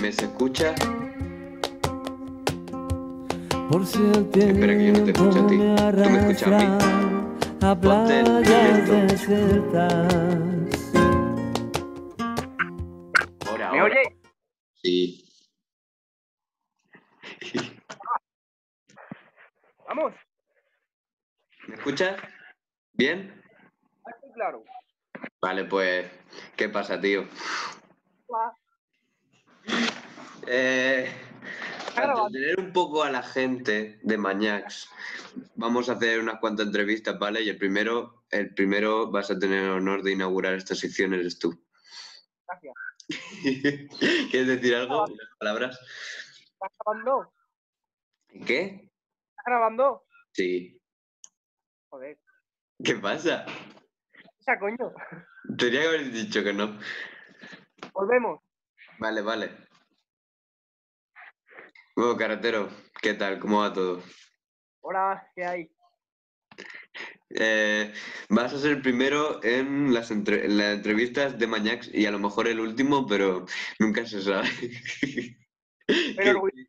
¿Me se escucha? Por si el Espera que yo no te escucho a ti. tiempo me ¿Tú me escuchas a mí? arrastra a Ponte el playas esto. desiertas. Ahora, ¿Me ahora. oye? Sí. Vamos, ¿Me escuchas? ¿Bien? estoy claro. Vale, pues, ¿qué pasa, tío? Va, Para grabando. entretener un poco a la gente de Mañacs, vamos a hacer unas cuantas entrevistas, ¿vale? Y el primero vas a tener el honor de inaugurar esta sección, eres tú. Gracias. ¿Quieres decir algo? ¿Unas palabras? ¿Estás grabando? ¿Qué? ¿Estás grabando? Sí. Joder, ¿Qué pasa? esa coño. Tenía que haber dicho que no. Volvemos. Vale, vale. Bueno, carretero, ¿qué tal? ¿Cómo va todo? Hola, ¿qué hay? Vas a ser el primero en en las entrevistas de Mañacs y a lo mejor el último, pero nunca se sabe. Pero ¿Qué, orgullo.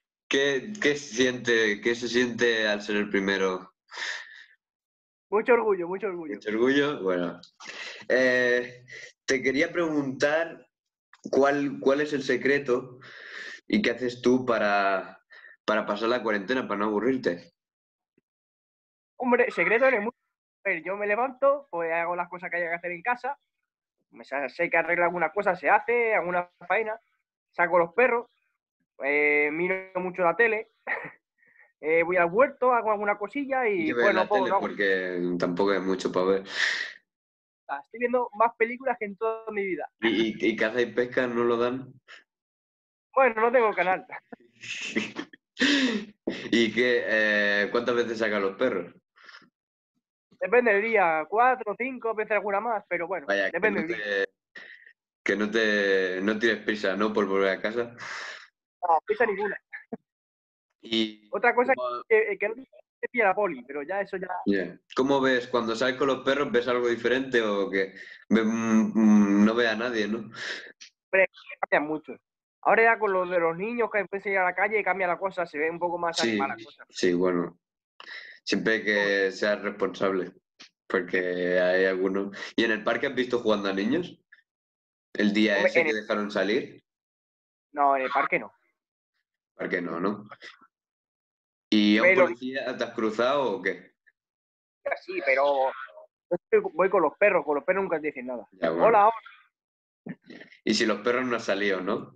qué se siente al ser el primero? Mucho orgullo, mucho orgullo. ¿Mucho orgullo? Bueno. Eh, Te quería preguntar cuál es el secreto y qué haces tú para pasar la cuarentena, para no aburrirte. Hombre, secreto eres mucho. A ver, yo me levanto, pues hago las cosas que haya que hacer en casa. Sé que arregla alguna cosa, se hace, alguna faena. Saco los perros, miro mucho la tele. Voy al huerto, hago alguna cosilla ¿Y y que ves pues en la no tele? hago Porque tampoco hay mucho para ver. nada. Estoy viendo más películas que en toda mi vida. ¿Y caza y pesca no lo dan? Bueno, no tengo canal. ¿Y cuántas veces sacan los perros? Depende del día, 4, 5, veces alguna más, pero bueno, Vaya, depende del día. no tires prisa, ¿no? Por volver a casa. No, prisa ninguna. Y Otra cosa ¿cómo, que no te pilla la poli, pero ya eso ya yeah. ¿Cómo ves? Cuando sales con los perros, ¿ves algo diferente o que no ve a nadie, ¿no? cambia mucho. Ahora ya con lo de los niños que empiezan a ir a la calle cambia la cosa, se ve un poco más Sí, animada la cosa. sí, bueno. Siempre hay que ser responsable, porque hay algunos. ¿Y en el parque has visto jugando a niños? ¿El día Hombre, ese que dejaron salir? no, en el parque no. ¿Por no, no? ¿Y a un Hombre, los niños policía te has cruzado o qué? sí, pero voy con los perros nunca te dicen nada. Ya, bueno. Hola, hola. Y si los perros no han salido, ¿no?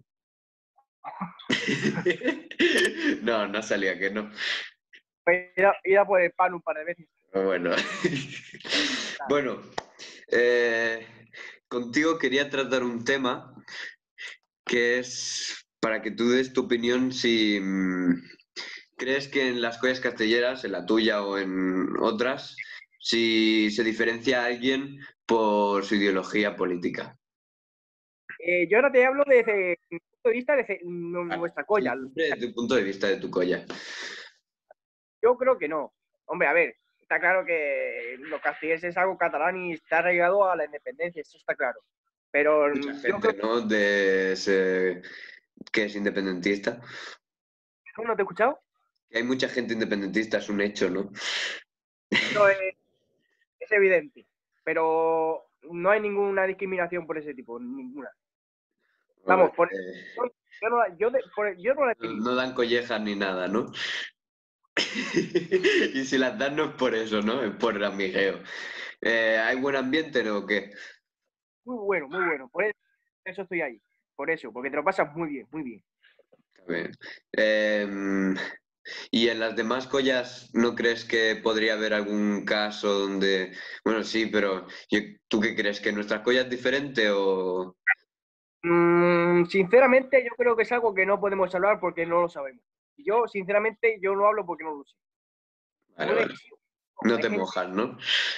No, no salía, que no. Ir a por el pan un par de veces. Pero bueno. Bueno, eh, contigo quería tratar un tema que es para que tú des tu opinión si crees que en las collas castelleras, en la tuya o en otras, si se diferencia a alguien por su ideología política. Yo ahora te hablo desde mi punto de vista, desde nuestra colla. Sí, siempre desde tu punto de vista de tu colla. Yo creo que no. Hombre, a ver, está claro que los castellers es algo catalán y está arraigado a la independencia, eso está claro. Pero Mucha yo creo gente, ¿no? Que es independentista. que no te he escuchado. Que hay mucha gente independentista, es un hecho, ¿no? Eso es evidente. Pero no hay ninguna discriminación por ese tipo, ninguna. Bueno, Vamos, yo no la he tenido. no dan collejas ni nada, ¿no? Y si las dan no es por eso, ¿no? Es por el amigueo. ¿Hay buen ambiente o qué? Muy bueno, muy bueno. Por eso estoy ahí. Por eso, porque te lo pasas muy bien, muy bien. Está bien. Em, ¿Y en las demás collas no crees que podría haber algún caso donde... Bueno, sí, pero ¿tú qué crees? ¿Que nuestra colla es diferente o...? Sinceramente, yo creo que es algo que no podemos hablar porque no lo sabemos. Yo, sinceramente, yo no hablo porque no lo sé. Vale, Puede vale. que sí. No Hay te gente. mojas, ¿no?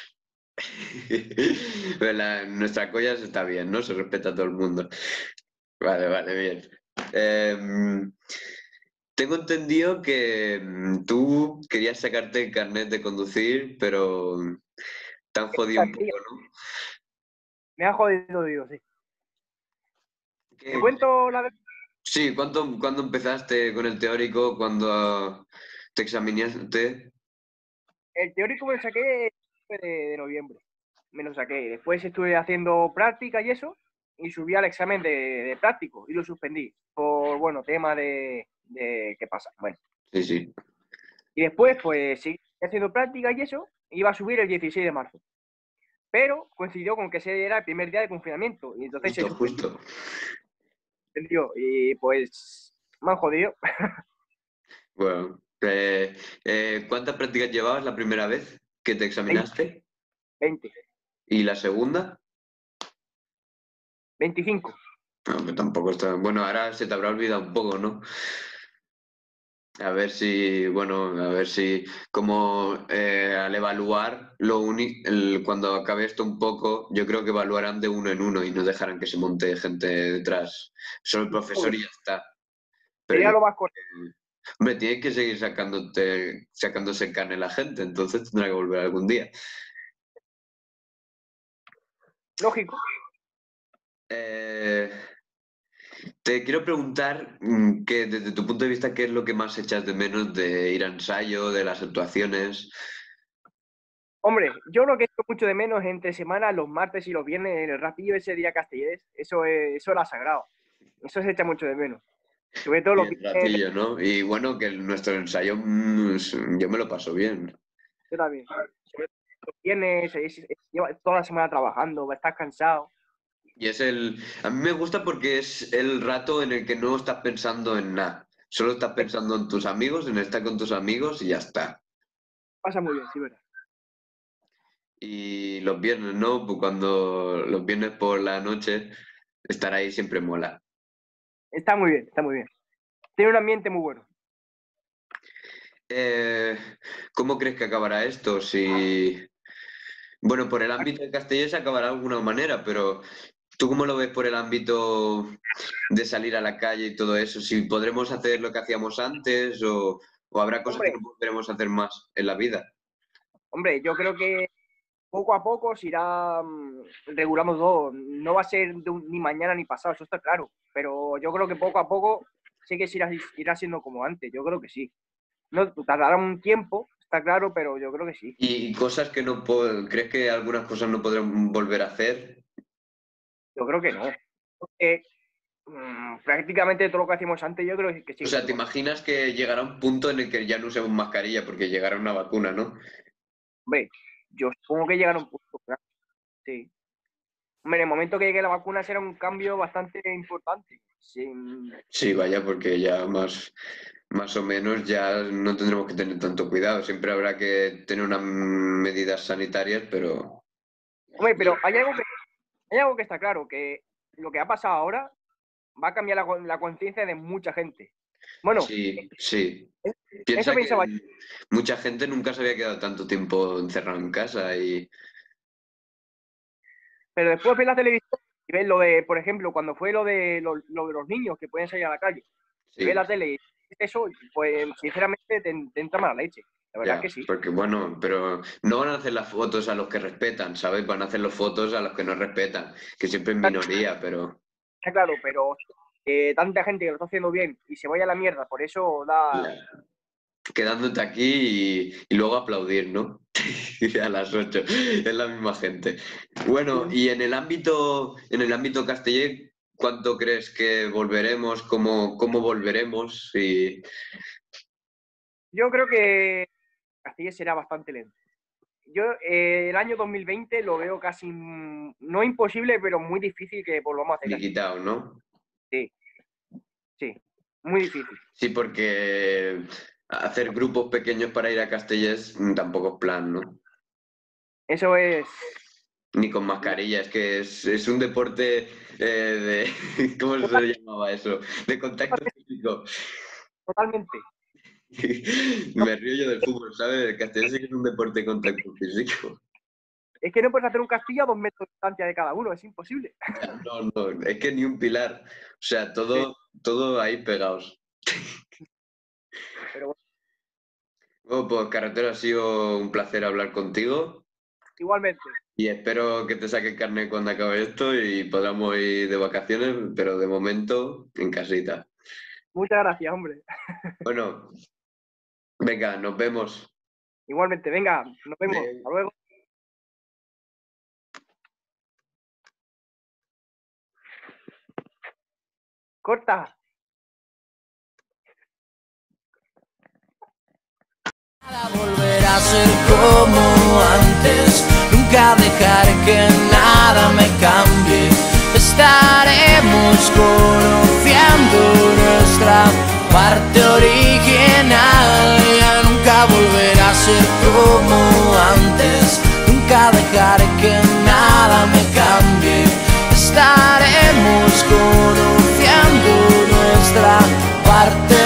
Pero nuestra colla está bien, ¿no? Se respeta a todo el mundo. Vale, vale, bien. Em, Tengo entendido que tú querías sacarte el carnet de conducir, pero te han jodido un poco, ¿no? Me ha jodido, digo, sí. ¿Te ¿Qué? cuento la verdad? Sí, ¿cuándo empezaste con el teórico? ¿Cuándo te examinaste? El teórico me lo saqué de noviembre. Me lo saqué. Después estuve haciendo práctica y eso, y subí al examen de práctico y lo suspendí por, bueno, tema de qué pasa. Bueno, Sí, sí. y después, pues, seguí haciendo práctica y eso, iba a subir el 16 de marzo. Pero coincidió con que ese era el primer día de confinamiento, y entonces se Justo, suspendió. justo. Y pues, me han jodido. Bueno, ¿cuántas prácticas llevabas la primera vez que te 20, examinaste? 20, ¿Y la segunda? 25. No, que tampoco está. Bueno, ahora se te habrá olvidado un poco, ¿no? A ver si, bueno, a ver si, como al evaluar, cuando acabe esto un poco, yo creo que evaluarán de uno en uno y no dejarán que se monte gente detrás. Solo el profesor y ya está. Pero Sería yo, lo más correcto. hombre, tienes que seguir sacándose carne la gente, entonces tendrá que volver algún día. Lógico. Eh, Te quiero preguntar que desde tu punto de vista, ¿qué es lo que más echas de menos de ir a ensayo, de las actuaciones? Hombre, yo lo que echo mucho de menos entre semana, los martes y los viernes, el rapillo ese día castellés, eso era sagrado. Eso se echa mucho de menos. Sobre todo Y los el viernes, ratillo, ¿no? Y bueno, que nuestro ensayo yo me lo paso bien. yo también. Sobre todo los viernes, llevas toda la semana trabajando, estás cansado. Y a mí me gusta porque es el rato en el que no estás pensando en nada. Solo estás pensando en tus amigos, en estar con tus amigos y ya está. Pasa muy bien, sí, verdad. Y los viernes, ¿no? Pues cuando los viernes por la noche, estar ahí siempre mola. Está muy bien, está muy bien. Tiene un ambiente muy bueno. Eh, ¿Cómo crees que acabará esto? Si, bueno, por el ámbito de Castellés acabará de alguna manera, pero ¿tú cómo lo ves por el ámbito de salir a la calle y todo eso? ¿Si podremos hacer lo que hacíamos antes o habrá cosas que Hombre, no podremos hacer más en la vida? hombre, yo creo que poco a poco se irá regulando todo. No va a ser ni mañana ni pasado, eso está claro. Pero yo creo que poco a poco sí que irá siendo como antes. Yo creo que sí. No tardará un tiempo, está claro, pero yo creo que sí. Y cosas que ¿crees que algunas cosas no podrán volver a hacer? Yo creo que no. Porque, prácticamente todo lo que hacíamos antes, yo creo que O sigue sea, siendo ¿te igual. imaginas que llegará un punto en el que ya no usemos mascarilla porque llegará una vacuna, ¿no? Hombre, yo supongo que llegará un punto, claro, sí. Hombre, en el momento que llegue la vacuna será un cambio bastante importante. Sí, vaya, porque ya más o menos ya no tendremos que tener tanto cuidado. Siempre habrá que tener unas medidas sanitarias, pero Hombre, pero hay algo que está claro, que lo que ha pasado ahora va a cambiar la conciencia de mucha gente. Bueno, sí, sí. eso Piensa que pensaba yo, mucha gente nunca se había quedado tanto tiempo encerrado en casa y pero después ves la televisión y ves lo de, por ejemplo, cuando fue lo de los niños que pueden salir a la calle, y ves sí, la tele y eso, pues sinceramente te entra mala leche. La verdad es ya, que sí. porque bueno, pero no van a hacer las fotos a los que respetan, ¿sabes? Van a hacer las fotos a los que no respetan, que siempre es minoría, pero Está claro, pero tanta gente que lo está haciendo bien y se vaya a la mierda, por eso da. ya, quedándote aquí y luego aplaudir, ¿no? A las 8, es la misma gente. Bueno, y en el ámbito castellano, ¿cuánto crees que volveremos? ¿Cómo volveremos? Yo creo que Castilla será bastante lento. Yo el año 2020 lo veo casi, no imposible, pero muy difícil que volvamos a hacer Castilla. Liquidado, ¿no? Sí, sí, muy difícil. Sí, porque hacer grupos pequeños para ir a Castellés tampoco es plan, ¿no? Eso es Ni con mascarilla, es que es un deporte ¿cómo se total- llamaba eso? De contacto físico. totalmente. Me río yo del fútbol, ¿sabes? El Castellés sí que es un deporte de contacto físico. Es que no puedes hacer un castillo a 2 metros de distancia de cada uno, es imposible. Ya, no, no, es que ni un pilar. O sea, Sí, todo ahí pegados. pero bueno, Bueno, pues Carretero, ha sido un placer hablar contigo igualmente. y espero que te saques carne cuando acabe esto y podamos ir de vacaciones, pero de momento en casita. Muchas gracias, hombre. Bueno, venga, nos vemos. Igualmente, venga, nos vemos. Bien. Hasta luego. Corta. Volver a ser como antes, nunca dejar que nada me cambie. Estaremos conociendo nuestra parte original. Ya nunca volver a ser como antes, nunca dejar que nada me cambie. Estaremos conociendo nuestra parte